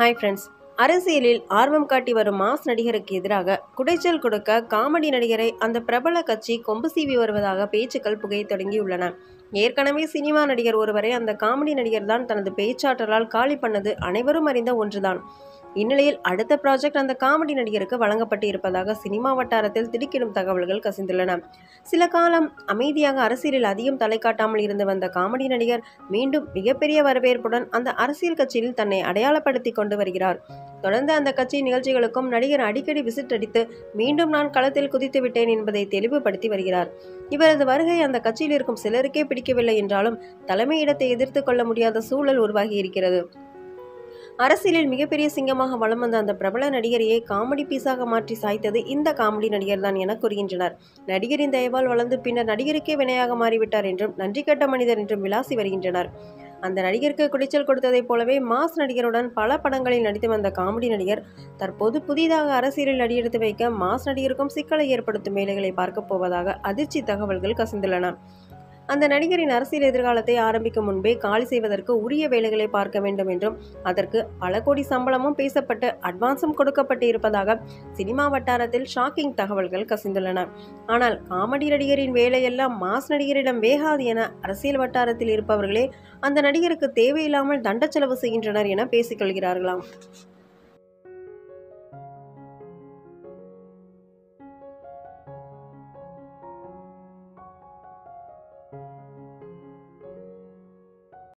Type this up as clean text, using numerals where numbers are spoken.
Hi friends. அரசியலில் ஆர்வம் காட்டி வரும் மாஸ் நடிகருக்கு எதிராக குடைச்சல் கொடுக்க காமெடி நடிகரை அந்த பிரபல கட்சி கொம்பு சீவி வருவதாக பேச்சுக்கள் புகைய தொடங்கியுள்ளன. ஏற்கனவே சினிமா நடிகர் ஒருவரை அந்த காமெடி நடிகர் தான் தனது பேச்சாற்றலால் காலி பண்ணது அனைவரும் அறிந்த ஒன்றுதான். இந்நிலையில் அடுத்த ப்ராஜெக்ட் அந்த காமெடி நடிகருக்கு வழங்கப்பட்டு இருப்பதாக சினிமா வட்டாரத்தில் திடுக்கிடும் தகவல்கள் கசிந்துள்ளன. சில காலம் அமைதியாக அரசியலில் அதிகம் தலை காட்டாமல் இருந்து வந்த காமெடி நடிகர் மீண்டும் மிகப்பெரிய வரவேற்புடன் அந்த அரசியல் கட்சியில் தன்னை அடையாளப்படுத்தி கொண்டு வருகிறார். தொடர்ந்து அந்த கட்சி நிகழ்ச்சிகளுக்கும் நடிகர் அடிக்கடி விசிட் அடித்து மீண்டும் நான் களத்தில் குதித்து விட்டேன் என்பதை தெளிவுபடுத்தி வருகிறார். இவரது வருகை அந்த கட்சியில் இருக்கும் சிலருக்கே பிடிக்கவில்லை என்றாலும் தலைமையிடத்தை எதிர்த்து கொள்ள முடியாத சூழல் உருவாகி இருக்கிறது. அரசியலில் மிகப்பெரிய சிங்கமாக வலம் வந்த அந்த பிரபல நடிகரையே காமெடி பீஸாக மாற்றி சாய்த்தது இந்த காமெடி நடிகர் தான் என கூறுகின்றனர். நடிகரின் தயவால் வளர்ந்து பின்னர் நடிகருக்கே வினையாக மாறிவிட்டார் என்றும் நன்றி கெட்ட மனிதர் என்றும் விளாசி வருகின்றனர். அந்த நடிகருக்கு குடைச்சல் கொடுத்ததைப் போலவே மாஸ் நடிகருடன் பல படங்களில் நடித்து வந்த காமெடி நடிகர் தற்போது புதிதாக அரசியலில் அடியெடுத்து வைக்க மாஸ் நடிகருக்கும் சிக்கலை ஏற்படுத்தும் வேலைகளை பார்க்க போவதாக அதிர்ச்சி தகவல்கள் கசிந்துள்ளன. அந்த நடிகரின் அரசியல் எதிர்காலத்தை ஆரம்பிக்கும் முன்பே காலி செய்வதற்கு உரிய வேலைகளை பார்க்க வேண்டும் என்றும் அதற்கு பல கோடி சம்பளமும் பேசப்பட்டு அட்வான்ஸும் கொடுக்கப்பட்டு இருப்பதாக சினிமா வட்டாரத்தில் ஷாக்கிங் தகவல்கள் கசிந்துள்ளன. ஆனால் காமெடி நடிகரின் வேலையெல்லாம் மாஸ் நடிகரிடம் வேகாது என அரசியல் வட்டாரத்தில் இருப்பவர்களே அந்த நடிகருக்கு தேவையில்லாமல் தண்ட செலவு செய்கின்றனர் என பேசிக்கொள்கிறார்களாம்.